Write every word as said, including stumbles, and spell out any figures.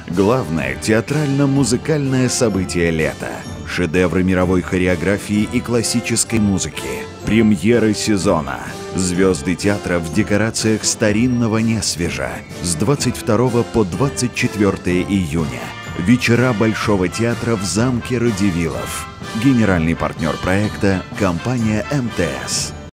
Главное театрально-музыкальное событие лета. Шедевры мировой хореографии и классической музыки. Премьеры сезона. Звезды театра в декорациях старинного Несвежа. С двадцать второго по двадцать четвёртое июня. Вечера Большого театра в замке Радивилов. Генеральный партнер проекта – компания эм тэ эс.